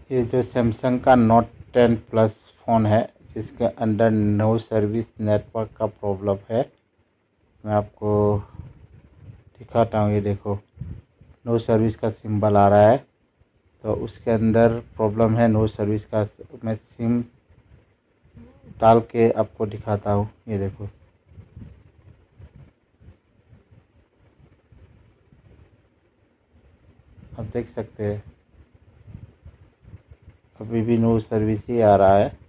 ये जो सैमसंग का नोट 10 प्लस फ़ोन है जिसके अंदर नो सर्विस नेटवर्क का प्रॉब्लम है। मैं आपको दिखाता हूँ। ये देखो, नो सर्विस का सिंबल आ रहा है, तो उसके अंदर प्रॉब्लम है नो सर्विस का। मैं सिम डाल के आपको दिखाता हूँ। ये देखो, आप देख सकते हैं अभी भी नो सर्विस ही आ रहा है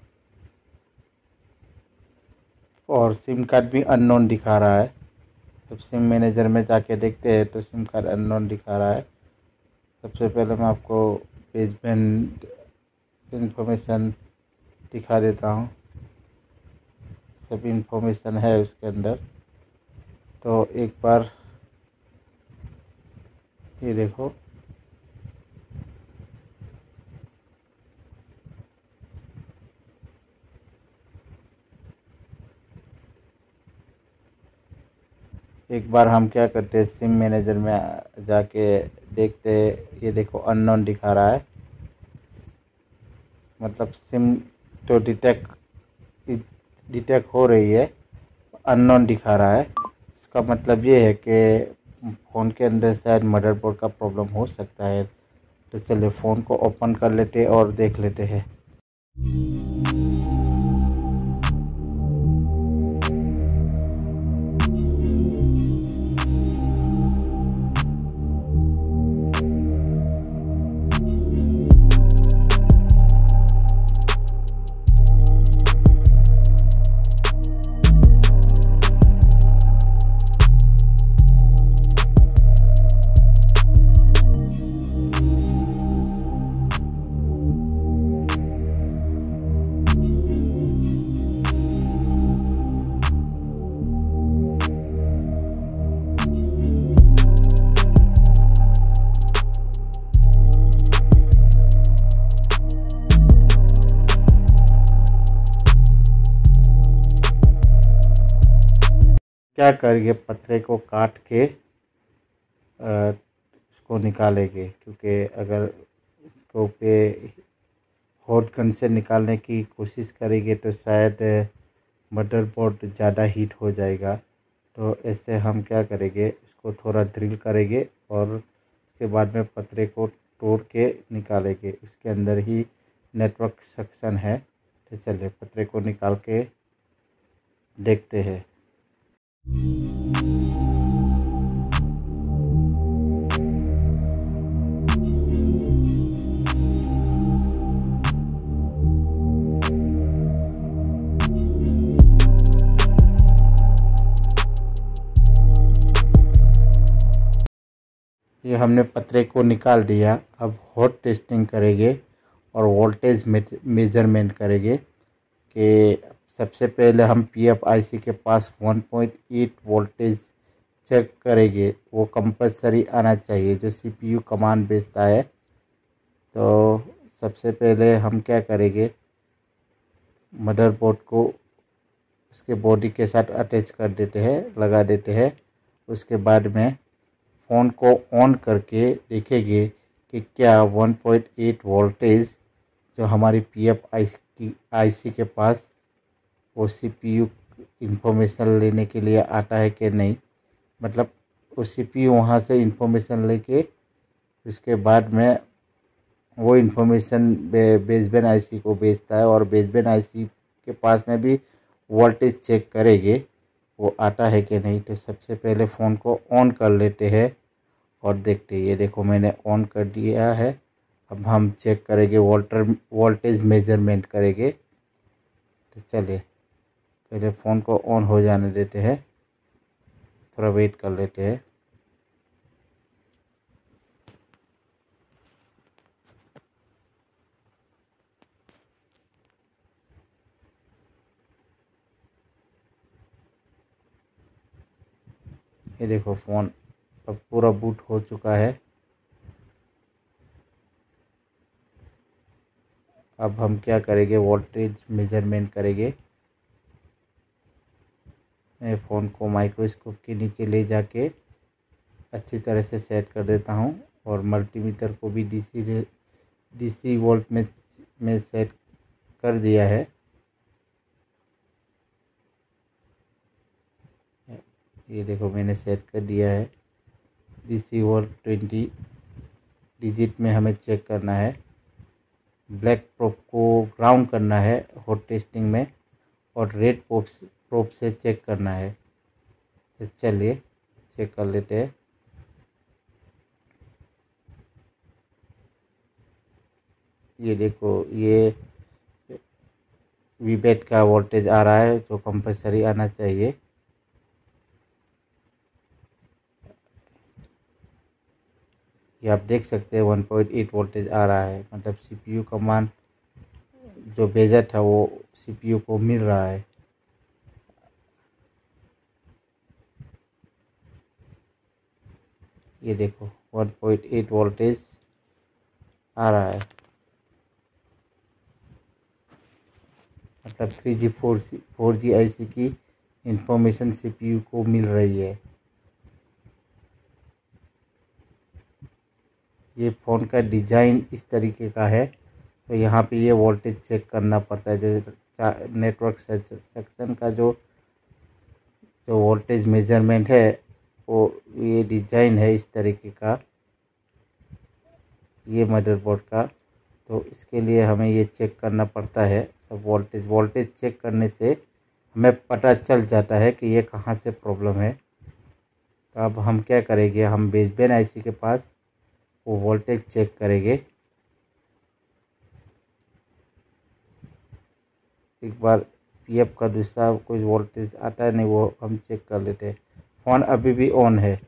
और सिम कार्ड भी अननोन दिखा रहा है। जब सिम मैनेजर में जाके देखते हैं तो सिम कार्ड अननोन दिखा रहा है। सबसे पहले मैं आपको बेसबैंड इंफॉर्मेशन दिखा देता हूँ। सभी इंफॉर्मेशन है उसके अंदर। तो एक बार ये देखो, एक बार हम क्या करते हैं, सिम मैनेजर में जाके देखते हैं। ये देखो, अननोन दिखा रहा है, मतलब सिम तो डिटेक्ट हो रही है, अननोन दिखा रहा है। इसका मतलब ये है कि फ़ोन के अंदर शायद मदरबोर्ड का प्रॉब्लम हो सकता है। तो चलिए फ़ोन को ओपन कर लेते और देख लेते हैं। क्या करेंगे, पत्रे को काट के इसको निकालेंगे, क्योंकि अगर इसको पे हॉट गन से निकालने की कोशिश करेंगे तो शायद मदरबोर्ड ज़्यादा हीट हो जाएगा। तो ऐसे हम क्या करेंगे, इसको थोड़ा ड्रिल करेंगे और उसके बाद में पत्रे को तोड़ के निकालेंगे। उसके अंदर ही नेटवर्क सेक्शन है। तो चलिए पत्रे को निकाल के देखते हैं। ये हमने पत्रे को निकाल दिया। अब हॉट टेस्टिंग करेंगे और वोल्टेज मेजरमेंट करेंगे कि सबसे पहले हम PFIC के पास 1.8 वोल्टेज चेक करेंगे। वो कंपलसरी आना चाहिए, जो CPU कमांड भेजता है। तो सबसे पहले हम क्या करेंगे, मदरबोर्ड को उसके बॉडी के साथ अटैच कर देते हैं, लगा देते हैं। उसके बाद में फ़ोन को ऑन करके देखेंगे कि क्या 1.8 वोल्टेज जो हमारी PFIC के पास वो CPU इंफॉर्मेशन लेने के लिए आता है कि नहीं। मतलब वो CPU वहाँ से इंफॉर्मेशन लेके उसके बाद में वो इंफॉर्मेशन बेसबैंड IC को भेजता है और बेसबैंड IC के पास में भी वोल्टेज चेक करेंगे वो आता है कि नहीं। तो सबसे पहले फ़ोन को ऑन कर लेते हैं और देखते हैं। ये देखो, मैंने ऑन कर दिया है। अब हम चेक करेंगे, वोल्टेज मेजरमेंट करेंगे। तो चलिए पहले फ़ोन को ऑन हो जाने देते हैं, थोड़ा वेट कर लेते हैं। ये देखो, फ़ोन अब पूरा बूट हो चुका है। अब हम क्या करेंगे, वोल्टेज मेजरमेंट करेंगे। मैं फ़ोन को माइक्रोस्कोप के नीचे ले जाके अच्छी तरह से सेट कर देता हूँ और मल्टीमीटर को भी DC वोल्ट में सेट कर दिया है। ये देखो मैंने सेट कर दिया है। DC वोल्ट 20 डिजिट में हमें चेक करना है। ब्लैक प्रोब को ग्राउंड करना है हॉट टेस्टिंग में, और रेड प्रोब से चेक करना है। तो चलिए चेक कर लेते हैं। ये देखो, ये वीबेट का वोल्टेज आ रहा है जो कंपलसरी आना चाहिए। ये आप देख सकते हैं 1.8 वोल्टेज आ रहा है, मतलब CPU का मान जो भेजा था वो CPU को मिल रहा है। ये देखो 1.8 वोल्टेज आ रहा है, मतलब 3G 4G IC की इंफॉर्मेशन CPU को मिल रही है। ये फ़ोन का डिज़ाइन इस तरीके का है, तो यहाँ पे ये वोल्टेज चेक करना पड़ता है। जो नेटवर्क सेक्शन का जो वोल्टेज मेजरमेंट है वो ये डिज़ाइन है इस तरीके का, ये मदरबोर्ड का। तो इसके लिए हमें ये चेक करना पड़ता है सब वोल्टेज चेक करने से हमें पता चल जाता है कि ये कहाँ से प्रॉब्लम है। तो अब हम क्या करेंगे, हम बेसबैंड IC के पास वो वोल्टेज चेक करेंगे। एक बार PF का दूसरा कोई वोल्टेज आता है नहीं, वो हम चेक कर लेते हैं। फ़ोन अभी भी ऑन है।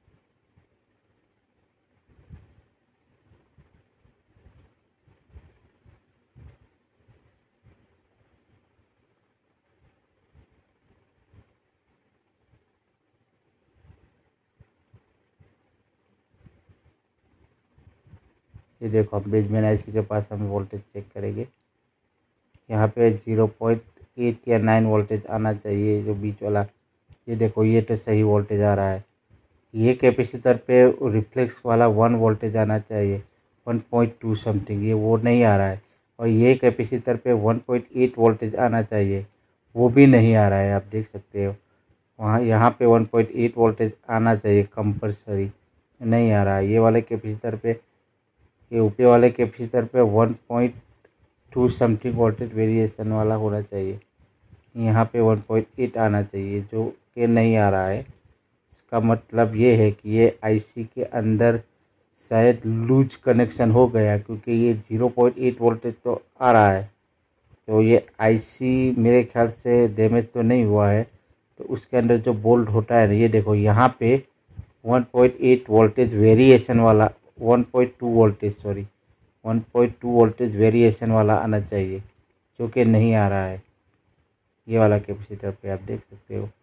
ये देखो, हम बेसबैंड IC के पास हम वोल्टेज चेक करेंगे। यहाँ पे 0.8 या 9 वोल्टेज आना चाहिए, जो बीच वाला। ये देखो, ये तो सही वोल्टेज आ रहा है। ये कैपेसिटर पे रिफ्लेक्स वाला 1 वोल्टेज आना चाहिए, 1.2 समथिंग, ये वो नहीं आ रहा है। और ये कैपेसिटर पे 1.8 वोल्टेज आना चाहिए, वो भी नहीं आ रहा है। आप देख सकते हो वहाँ, यहाँ पे 1.8 वोल्टेज आना चाहिए कंपलसरी, नहीं आ रहा है। ये वाले कैपेसिटर पे, ये ऊपर वाले कैपेसिटर पे 1.2 समथिंग वोल्टेज वेरिएशन वाला होना चाहिए। यहाँ पे 1.8 आना चाहिए, जो कि नहीं आ रहा है। इसका मतलब ये है कि ये IC के अंदर शायद लूज कनेक्शन हो गया, क्योंकि ये 0.8 वोल्टेज तो आ रहा है। तो ये IC मेरे ख्याल से डैमेज तो नहीं हुआ है। तो उसके अंदर जो बोल्ट होता है, ये देखो यहाँ पे 1.8 वोल्टेज वेरिएशन वाला, 1.2 वोल्टेज, सॉरी 1.2 वोल्टेज वेरिएशन वाला आना चाहिए, जो कि नहीं आ रहा है। ये वाला कैपेसिटर पे आप देख सकते हो,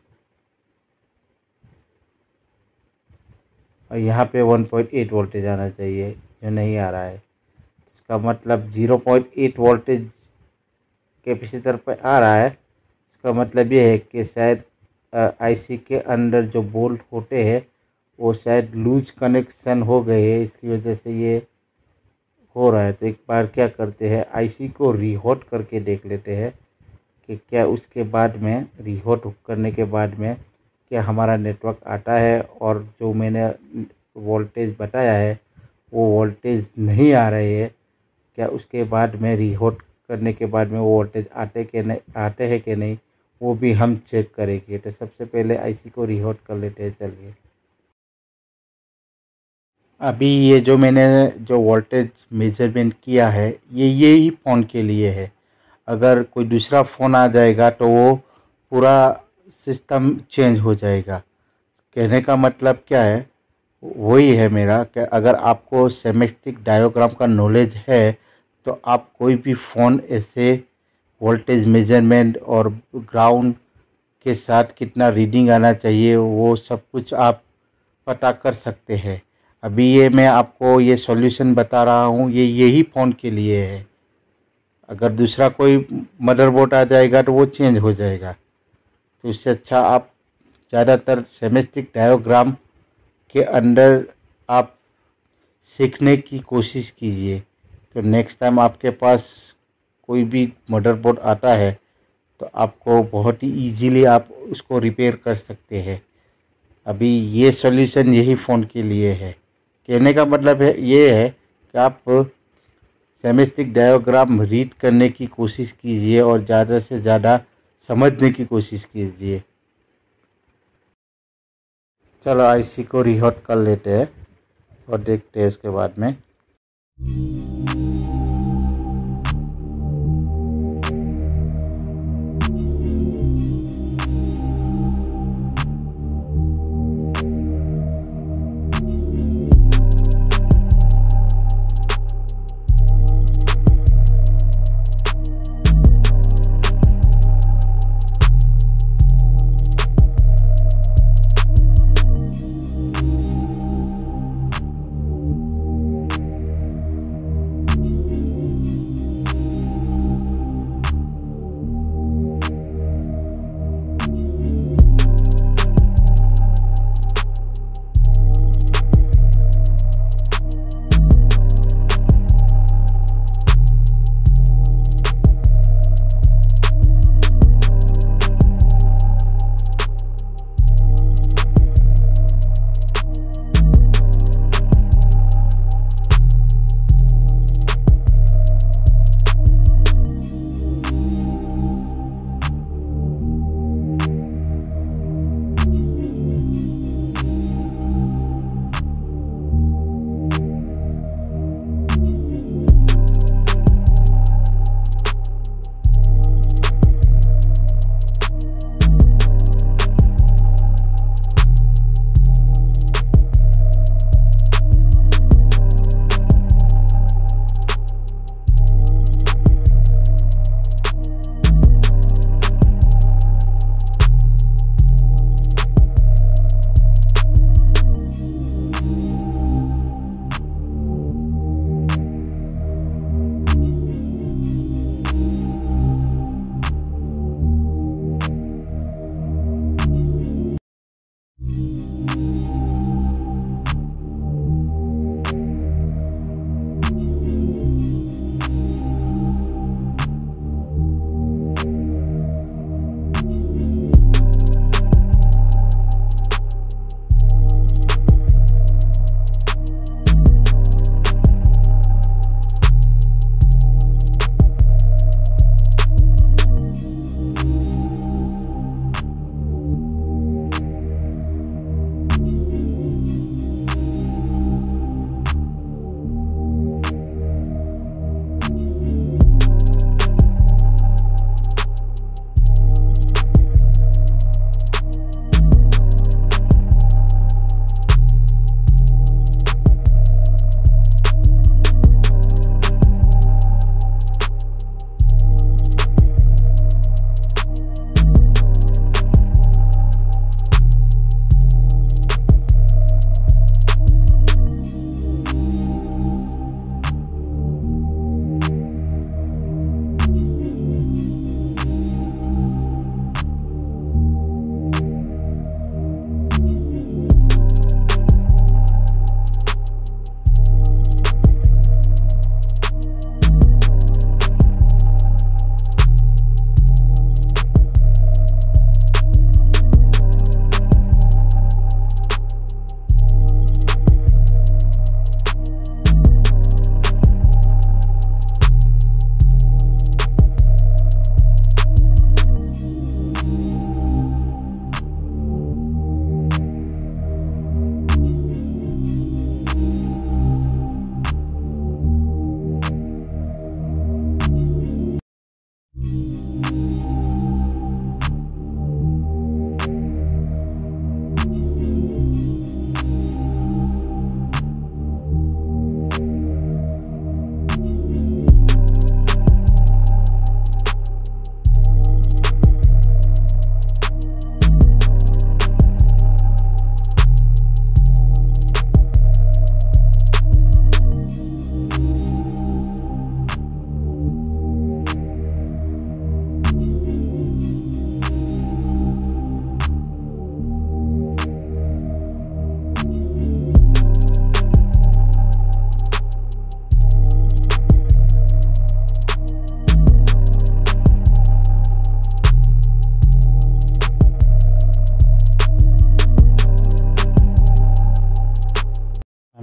और यहाँ पे 1.8 वोल्टेज आना चाहिए, जो नहीं आ रहा है। इसका मतलब 0.8 वोल्टेज कैपेसिटर पर आ रहा है। इसका मतलब ये है कि शायद IC के अंदर जो बोल्ट होते हैं वो शायद लूज कनेक्शन हो गए हैं, इसकी वजह से ये हो रहा है। तो एक बार क्या करते हैं, IC को रीहोट करके देख लेते हैं कि क्या उसके बाद में, रीहोट करने के बाद में क्या हमारा नेटवर्क आता है, और जो मैंने वोल्टेज बताया है वो वोल्टेज नहीं आ रहे हैं। क्या उसके बाद में रीहोट करने के बाद में वो वोल्टेज आते हैं कि नहीं, वो भी हम चेक करेंगे। तो सबसे पहले IC को रीहोट कर लेते हैं। चलिए, अभी ये जो मैंने जो वोल्टेज मेजरमेंट किया है, ये ही फ़ोन के लिए है। अगर कोई दूसरा फ़ोन आ जाएगा तो वो पूरा सिस्टम चेंज हो जाएगा। कहने का मतलब क्या है, वही है मेरा कि अगर आपको सेमेस्टिक डायोग्राम का नॉलेज है तो आप कोई भी फ़ोन ऐसे वोल्टेज मेजरमेंट और ग्राउंड के साथ कितना रीडिंग आना चाहिए वो सब कुछ आप पता कर सकते हैं। अभी ये मैं आपको ये सॉल्यूशन बता रहा हूँ, ये यही फ़ोन के लिए है। अगर दूसरा कोई मदरबोर्ड आ जाएगा तो वो चेंज हो जाएगा। तो इससे अच्छा आप ज़्यादातर सेमेस्टिक डायोग्राम के अंदर आप सीखने की कोशिश कीजिए। तो नेक्स्ट टाइम आपके पास कोई भी मदरबोर्ड आता है तो आपको बहुत ही इजीली आप उसको रिपेयर कर सकते हैं। अभी ये सॉल्यूशन यही फ़ोन के लिए है। कहने का मतलब है ये है कि आप सेमेस्टिक डायग्राम रीड करने की कोशिश कीजिए और ज़्यादा से ज़्यादा समझने की कोशिश कीजिए। चलो आईसी को रीहॉट कर लेते हैं और देखते हैं उसके बाद में।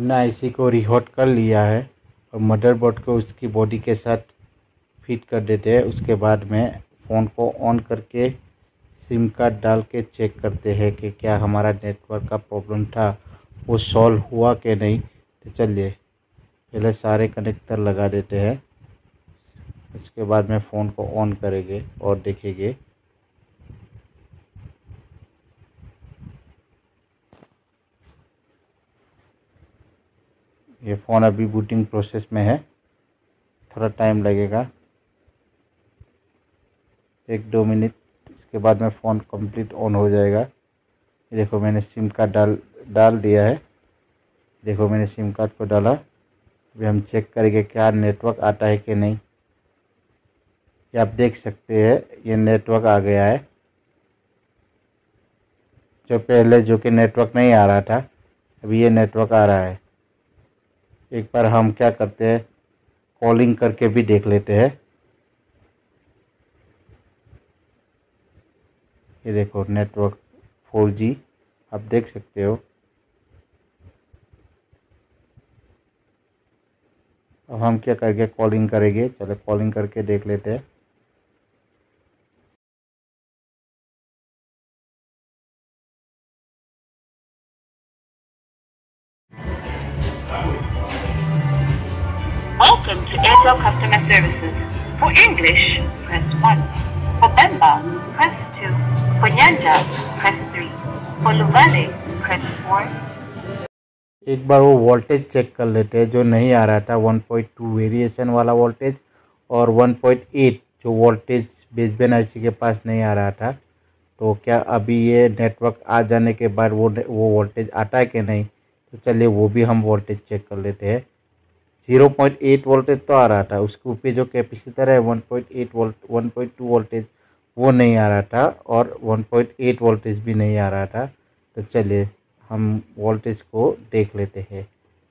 हमने आईसी को रीहॉट कर लिया है और मदरबोर्ड को उसकी बॉडी के साथ फिट कर देते हैं। उसके बाद में फ़ोन को ऑन करके सिम कार्ड डाल के चेक करते हैं कि क्या हमारा नेटवर्क का प्रॉब्लम था वो सॉल्व हुआ कि नहीं। तो चलिए पहले सारे कनेक्टर लगा देते हैं, उसके बाद में फ़ोन को ऑन करेंगे और देखेंगे। ये फ़ोन अभी बूटिंग प्रोसेस में है, थोड़ा टाइम लगेगा, 1-2 मिनट। इसके बाद में फ़ोन कंप्लीट ऑन हो जाएगा। देखो मैंने सिम कार्ड डाल दिया है। देखो मैंने सिम कार्ड को डाला। अभी हम चेक करेंगे क्या नेटवर्क आता है कि नहीं। ये आप देख सकते हैं, ये नेटवर्क आ गया है। जो पहले जो कि नेटवर्क नहीं आ रहा था, अभी ये नेटवर्क आ रहा है। एक बार हम क्या करते हैं, कॉलिंग करके भी देख लेते हैं। ये देखो नेटवर्क 4G आप देख सकते हो। अब हम क्या करेंगे, कॉलिंग करेंगे। चलो कॉलिंग करके देख लेते हैं। Welcome to Airtel Customer Services. For English, press 1. For Bemba, press 2. For Nyanja, press 3. For Lugale, press 4. एक बार वो वोल्टेज चेक कर लेते हैं जो नहीं आ रहा था, 1.2 वेरिएशन वाला वोल्टेज और 1.8 जो वोल्टेज बेसबैंड आईसी के पास नहीं आ रहा था। तो क्या अभी ये नेटवर्क आ जाने के बाद वो वोल्टेज आता है कि नहीं। तो चलिए वो भी हम वोल्टेज चेक कर लेते हैं। 0.8 वोल्टेज तो आ रहा था, उसके ऊपर जो कैपेसिटर है 1.8 वोल्ट 1.2 वोल्टेज वो नहीं आ रहा था और 1.8 वोल्टेज भी नहीं आ रहा था। तो चलिए हम वोल्टेज को देख लेते हैं।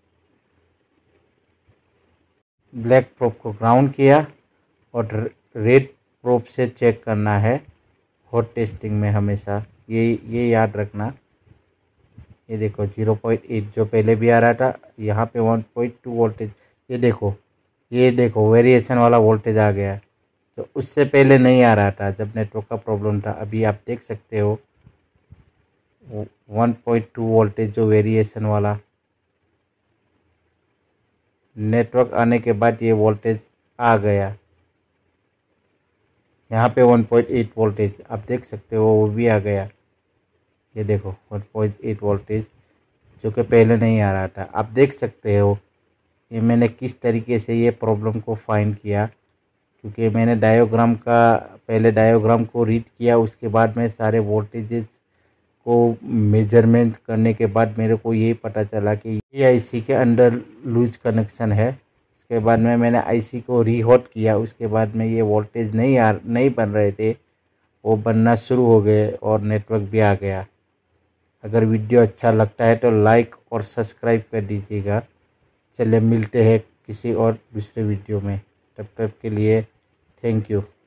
ब्लैक प्रोब को ग्राउंड किया और रेड प्रोब से चेक करना है हॉट टेस्टिंग में हमेशा, ये याद रखना। ये देखो 0.8 जो पहले भी आ रहा था, यहाँ पे 1.2 वोल्टेज। ये देखो वेरिएशन वाला वोल्टेज आ गया, तो उससे पहले नहीं आ रहा था जब नेटवर्क का प्रॉब्लम था। अभी आप देख सकते हो 1.2 वोल्टेज जो वेरिएशन वाला। नेटवर्क आने के बाद ये वोल्टेज आ गया। यहाँ पे 1.8 वोल्टेज आप देख सकते हो वो भी आ गया। ये देखो 1.8 वोल्टेज जो कि पहले नहीं आ रहा था। आप देख सकते हो ये मैंने किस तरीके से ये प्रॉब्लम को फाइंड किया, क्योंकि मैंने पहले डायोग्राम को रीड किया, उसके बाद में सारे वोल्टेजेस को मेजरमेंट करने के बाद मेरे को यही पता चला कि ये आईसी के अंदर लूज कनेक्शन है। उसके बाद में मैंने आईसी को रीहॉट किया, उसके बाद में ये वोल्टेज नहीं बन रहे थे, वो बनना शुरू हो गए और नेटवर्क भी आ गया। अगर वीडियो अच्छा लगता है तो लाइक और सब्सक्राइब कर दीजिएगा। चलिए मिलते हैं किसी और दूसरे वीडियो में, तब तक के लिए थैंक यू।